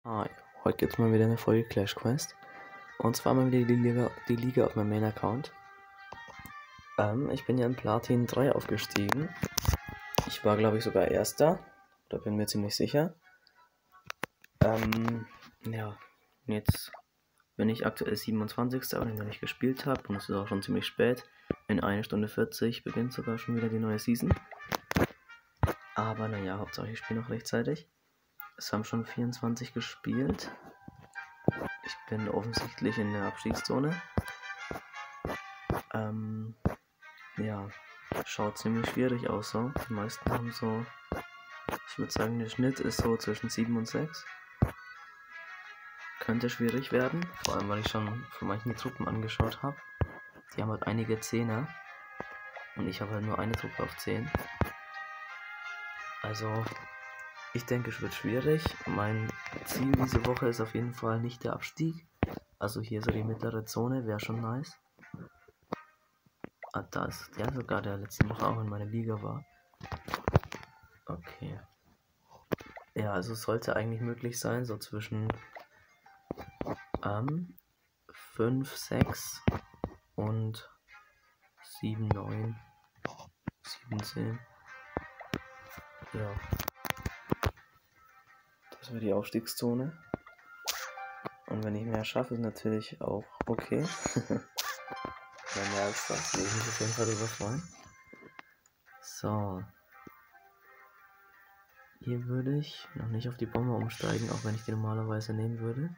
Hi, heute gibt es mal wieder eine Folge Clash Quest. Und zwar mal wieder die Liga auf meinem Main-Account. Ich bin ja in Platin 3 aufgestiegen. Ich war, glaube ich, sogar Erster. Da bin mir ziemlich sicher. Ja, jetzt bin ich aktuell 27. weil ich noch nicht gespielt habe. Und es ist auch schon ziemlich spät. In 1 Stunde 40 beginnt sogar schon wieder die neue Season. Aber naja, Hauptsache ich spiele noch rechtzeitig. Es haben schon 24 gespielt. Ich bin offensichtlich in der Abstiegszone. Ja, schaut ziemlich schwierig aus so. Die meisten haben so, ich würde sagen, der Schnitt ist so zwischen 7 und 6. Könnte schwierig werden, vor allem weil ich schon von manchen die Truppen angeschaut habe. Die haben halt einige Zehner und ich habe halt nur eine Truppe auf 10. Also, ich denke, es wird schwierig. Mein Ziel diese Woche ist auf jeden Fall nicht der Abstieg. Also hier so die mittlere Zone wäre schon nice. Ah, da ist der sogar, der letzte Woche auch in meiner Liga war. Okay. Ja, also es sollte eigentlich möglich sein, so zwischen 5, 6 und 7, 9, 7, 10. Ja. Das wäre die Aufstiegszone. Und wenn ich mehr schaffe, ist natürlich auch okay. Wenn mehr als das, würde ich mich auf jeden Fall drüber freuen. So. Hier würde ich noch nicht auf die Bombe umsteigen, auch wenn ich die normalerweise nehmen würde.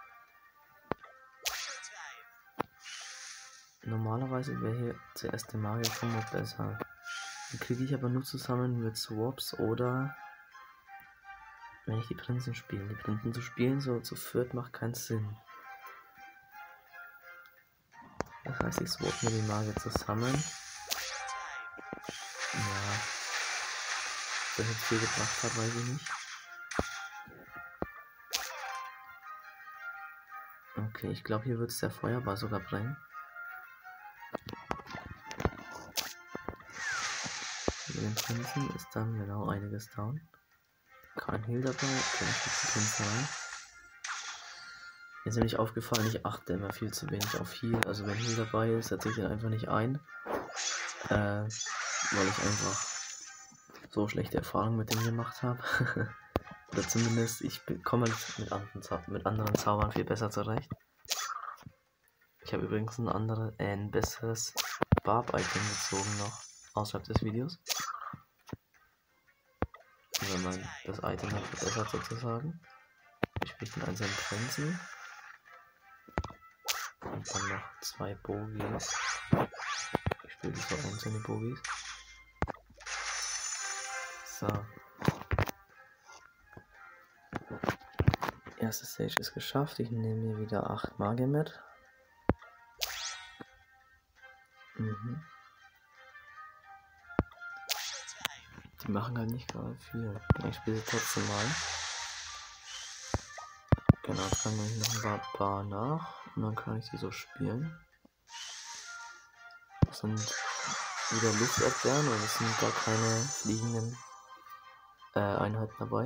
Normalerweise wäre hier zuerst der Magier-Kombo besser. Den kriege ich aber nur zusammen mit Swaps oder wenn ich die Prinzen spiele. Die Prinzen zu spielen, so zu viert, macht keinen Sinn. Das heißt, ich swap mir die Magier zusammen. Ja. Ob das jetzt viel gebracht hat, weiß ich nicht. Okay, ich glaube, hier wird es der Feuerball sogar bringen. Mit den Prinzen ist dann genau einiges down. Kein Heal dabei, okay, ich gebe die Prinzen rein. Mir ist nämlich aufgefallen, ich achte immer viel zu wenig auf Heal. Also wenn Heal dabei ist, setze ich ihn einfach nicht ein. Weil ich einfach so schlechte Erfahrungen mit dem gemacht habe. Oder zumindest, ich komme mit anderen Zaubern viel besser zurecht. Ich habe übrigens ein besseres Barb-Item gezogen noch, außerhalb des Videos. Also das Item hat verbessert sozusagen. Ich spiele den einzelnen Prinzen. Und dann noch 2 Bogies. Ich spiele die 2 einzelne Bogies. So. Erste Stage ist geschafft. Ich nehme mir wieder 8 Magier mit. Die machen halt nicht gerade viel. Ich spiele sie trotzdem mal. Genau, jetzt kann ich noch ein paar nach. Und dann kann ich die so spielen. Das sind wieder Luftabwehren und es sind gar keine fliegenden Einheiten dabei.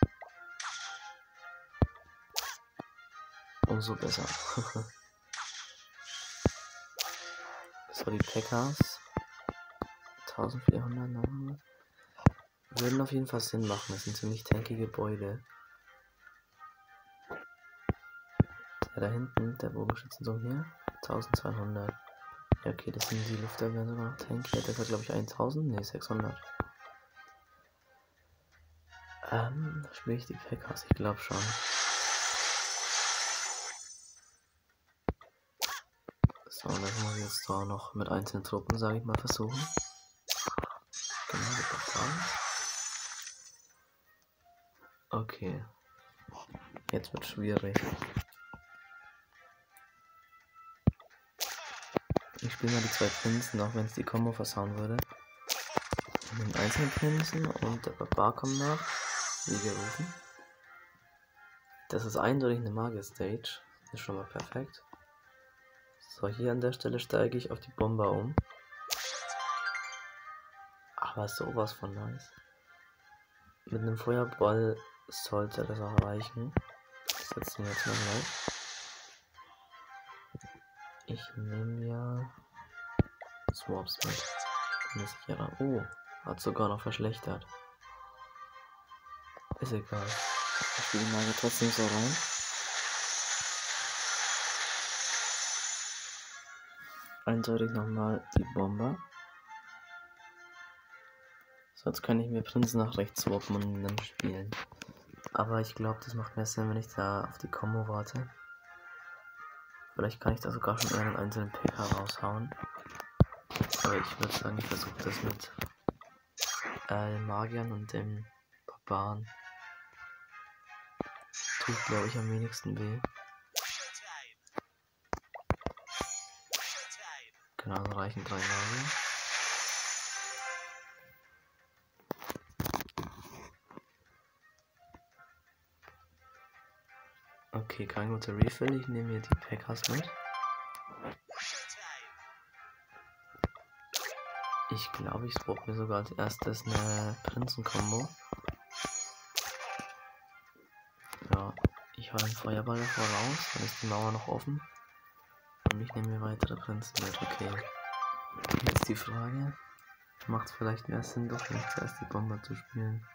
Umso besser. So, die Packers. 1400, 900. Würden auf jeden Fall Sinn machen. Das sind ziemlich tankige Gebäude. Der da hinten, der Bogenschützenturm hier. 1200. Ja, okay, das sind die Luftabwehren sogar noch tanky. Der hat, glaube ich, 1000. Ne, 600. Spiele ich die Packers? Ich glaube schon. So, das muss ich jetzt da noch mit einzelnen Truppen, sage ich mal, versuchen. Genau, das passt an. Okay. Jetzt wird schwierig. Ich spiele mal die 2 Prinzen, auch wenn es die Kombo versauen würde. Den einzelnen Prinzen und der Barbar kommt nach. Wie gerufen. Das ist eindeutig eine Magier-Stage. Ist schon mal perfekt. So, hier an der Stelle steige ich auf die Bomber um. Aber sowas von nice. Mit einem Feuerball sollte das auch reichen. setze ihn jetzt mal gleich. Ich nehme ja Swaps mit. Bin sicherer. Oh, hat sogar noch verschlechtert. Ist egal. Ich spiele die Magie trotzdem so rein. Eindeutig nochmal die Bomber. So, jetzt kann ich mir Prinzen nach rechts swappen und dann spielen. Aber ich glaube, das macht mehr Sinn, wenn ich da auf die Combo warte. Vielleicht kann ich da sogar schon einen einzelnen PK raushauen. Aber ich würde sagen, ich versuche das mit den Magiern und dem Barbaren. Tut, glaube ich, am wenigsten weh. Genau, dann reichen 3 Magier. Okay, kein guter Refill. Ich nehme hier die Packers mit. Ich glaube, ich swap mir sogar als erstes eine Prinzen-Kombo. Ja, ich hau den Feuerball davor raus, dann ist die Mauer noch offen. Und ich nehme mir weitere Prinzen mit, okay. Jetzt die Frage, macht es vielleicht mehr Sinn, doch nicht zuerst die Bomber zu spielen?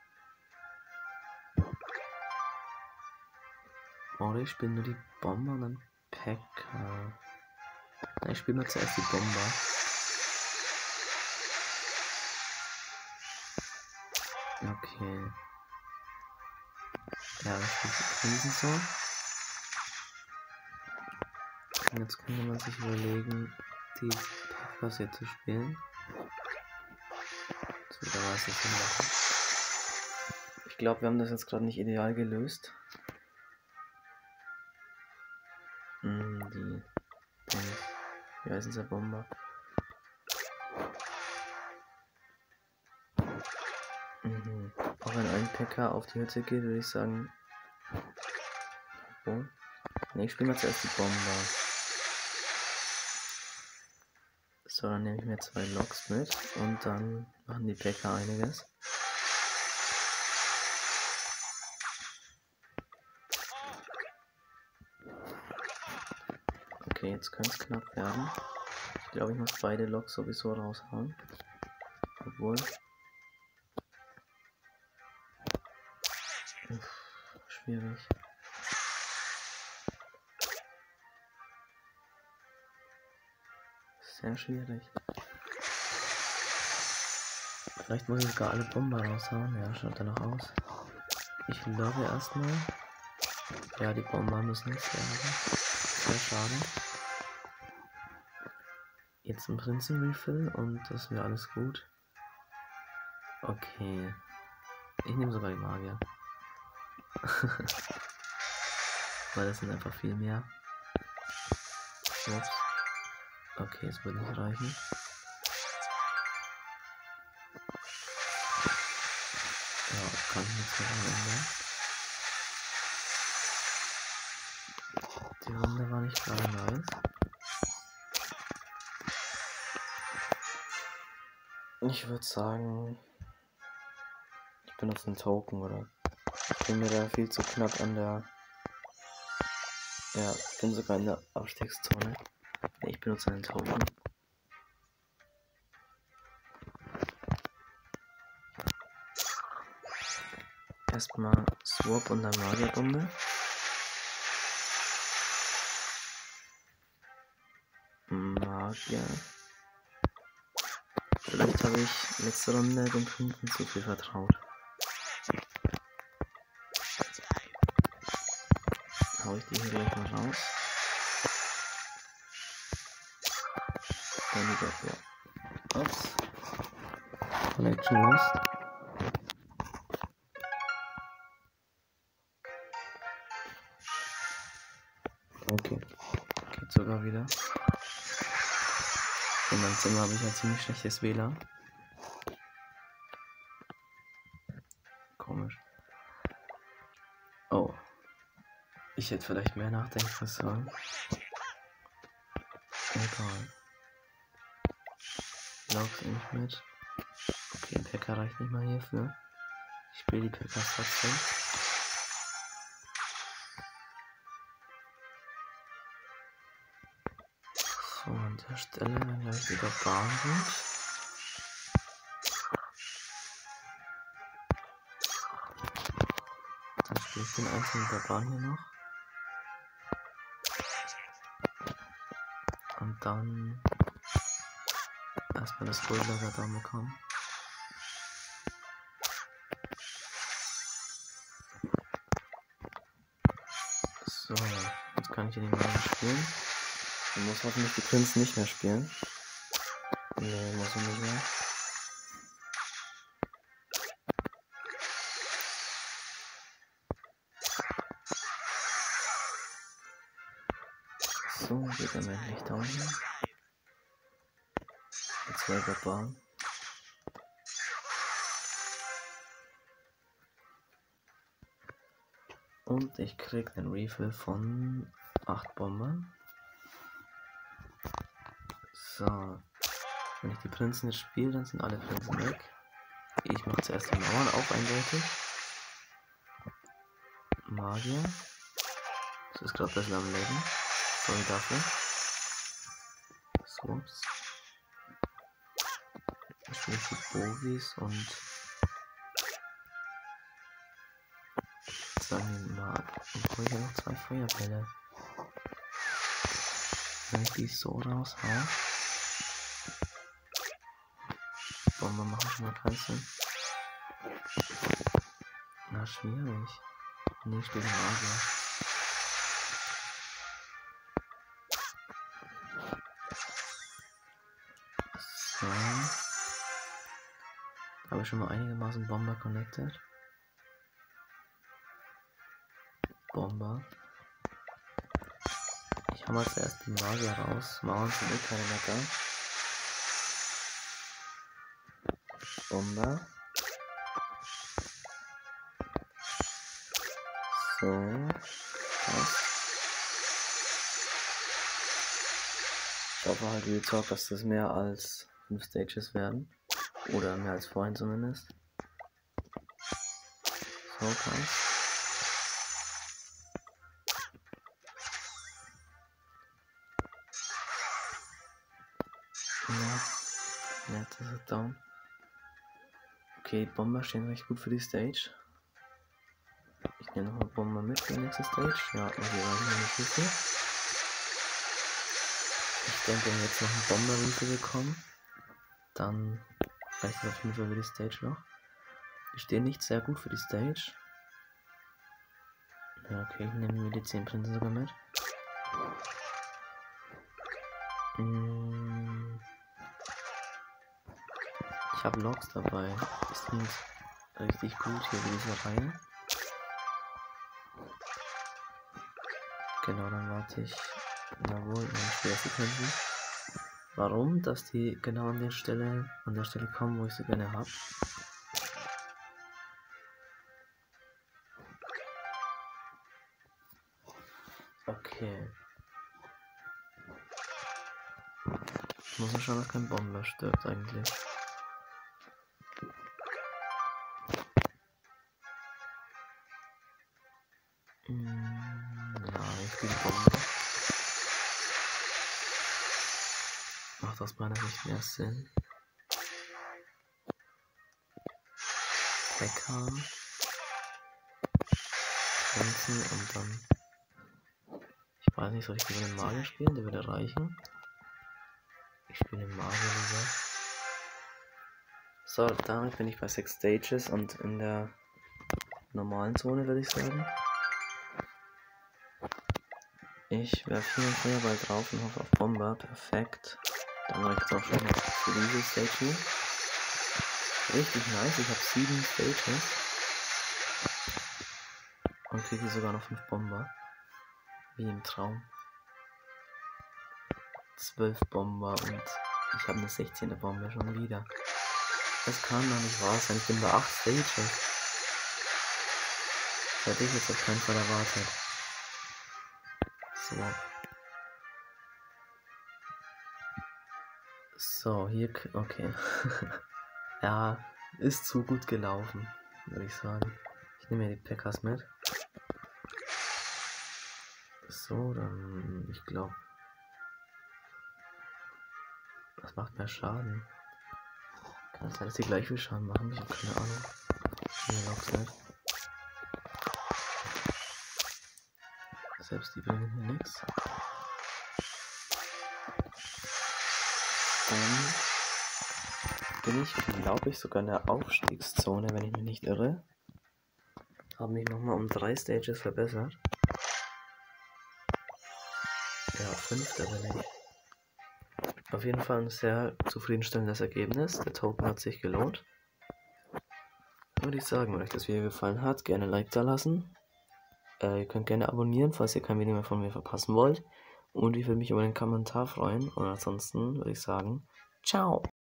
Oder ich spiele nur die Bomber und dann Packer. Ich spiele mal zuerst die Bomber. Okay. Ja, das spielt die Prinzen so. Und jetzt könnte man sich überlegen, die Packers hier zu spielen. So, da war es jetzt hinmachen. Ich glaube, wir haben das jetzt gerade nicht ideal gelöst. Wie heißt dieser Bomber? Auch wenn ein Packer auf die Hütte geht, würde ich sagen. Oh. Ne, ich spiele mal zuerst die Bomber. So, dann nehme ich mir 2 Loks mit und dann machen die Packer einiges. Okay, jetzt könnte es knapp werden. Ich glaube, ich muss beide Loks sowieso raushauen. Obwohl. Schwierig. Sehr schwierig. Vielleicht muss ich sogar alle Bomber raushauen. Ja, schaut danach aus. Ich logge erstmal. Ja, die Bomber müssen nichts werden. Sehr schade. Jetzt ein Prinzen-Refill und das wäre alles gut. Okay. Ich nehme sogar die Magier. Weil das sind einfach viel mehr. Ups. Okay, es wird nicht reichen. Ja, kann ich jetzt noch ändern. Die Runde war nicht gerade nice. Ich würde sagen, ich benutze einen Token, oder? Ich bin mir da viel zu knapp an der. Ja, ich bin sogar in der Abstiegszone. Ich benutze einen Token. Erstmal Swap und dann Magierbombe. Magier. Vielleicht habe ich letzte Runde den Prinzen zu viel vertraut. Hau ich die hier gleich mal raus. Dann wieder, ja. Ups. Connection lost. Okay. Geht sogar wieder. In meinem Zimmer habe ich ein ziemlich schlechtes WLAN. Komisch. Oh. Ich hätte vielleicht mehr nachdenken sollen. Egal. Logs nicht mit. Okay, Packer reicht nicht mal hierfür. Ich spiele die Packers trotzdem. So, an der Stelle, wenn gleich wieder Bahn sind. Dann spiele ich den einzelnen der Bahn hier noch. Und dann erstmal das Goldlager da bekommen. So, jetzt kann ich hier den Wagen spielen. Dann muss hoffentlich die Prinz nicht mehr spielen. Nee, muss er nicht mehr. So, geht er endlich down hier. Jetzt wäre der Bahn. Und ich krieg einen Refill von 8 Bombern. So. Wenn ich die Prinzen jetzt spiele, dann sind alle Prinzen weg. Ich mache zuerst die Mauern auf, eindeutig. Magier. Das ist gerade besser am Leben. Sorry dafür. Swaps. Dann spiele ich die Bogies und sagen wir mal. Und brauche ich ja noch 2 Feuerbälle. Wenn ich die so raushau. Bomber machen schon mal keinen Sinn. Na, schwierig. Nee, ich spiele den Magier. So. Habe ich schon mal einigermaßen Bomber connected. Bomber. Ich habe mal zuerst die Magier raus. Mauern sind eh keine Mecker. Bomber. So. Das. Ich hoffe halt, wie gesagt, dass das mehr als 5 Stages werden. Oder mehr als vorhin zumindest. So, passt. Ja, jetzt ist es down. Okay, Bomber stehen recht gut für die Stage. Ich nehme nochmal Bomber mit für die nächste Stage. Ja, und hier reichen meine Schüsse. Ich denke, wenn wir jetzt noch einen Bomber-Refill bekommen, dann reicht es auf jeden Fall für die Stage noch. Die stehen nicht sehr gut für die Stage. Ja, okay, ich nehme mir die 10 Prinzen sogar mit. Ich habe Loks dabei. Die sind richtig gut hier in dieser Reihe. Genau, dann warte ich. Jawohl, dann spiele ich die Prinzen. Warum? Dass die genau an der Stelle kommen, wo ich sie gerne habe. Okay. Ich muss ja schauen, dass kein Bomber stirbt eigentlich. Ja, ich spiele Bomber. Macht aus meiner Sicht mehr Sinn. Hacker. Grenzen und dann. Ich weiß nicht, soll ich lieber den Magier spielen? Der würde reichen. Ich spiele den Magier lieber. So, damit bin ich bei 6 Stages und in der normalen Zone, würde ich sagen. Ich werfe hier einen Feuerball drauf und hoffe auf Bomber. Perfekt. Dann reicht es auch schon für diese Stage hier. Richtig nice. Ich habe 7 Stages. Und kriege sogar noch 5 Bomber. Wie im Traum. 12 Bomber und ich habe eine 16. Bombe schon wieder. Das kann doch nicht wahr sein. Ich bin bei 8 Stages. Das hätte ich jetzt auf keinen Fall erwartet. So, hier, okay. Ja, ist zu gut gelaufen, würde ich sagen. Ich nehme mir die Packers mit. So, dann, ich glaube, was macht mehr Schaden? Kann es sein, dass die gleich viel Schaden machen? Ich habe keine Ahnung. Ich glaub's nicht. Selbst die bringen mir nichts. Dann bin ich, glaube ich, sogar in der Aufstiegszone, wenn ich mich nicht irre. Habe mich nochmal um 3 Stages verbessert. Ja, 5. bin ich. Auf jeden Fall ein sehr zufriedenstellendes Ergebnis. Der Token hat sich gelohnt. Würde ich sagen, wenn euch das Video gefallen hat, gerne ein Like da lassen. Ihr könnt gerne abonnieren, falls ihr kein Video mehr von mir verpassen wollt. Und ich würde mich über einen Kommentar freuen. Und ansonsten würde ich sagen, ciao!